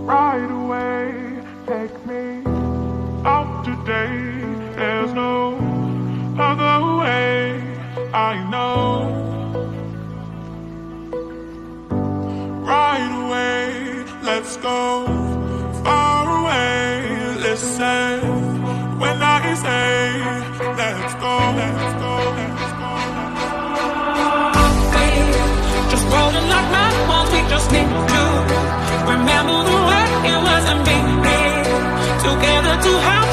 right away. Take me out today. There's no other way. I know. Right away, let's go far away. Listen when I say, let's go, let's go, let's go. Just rolling like my walls, we just need to remember the way it was and be together to have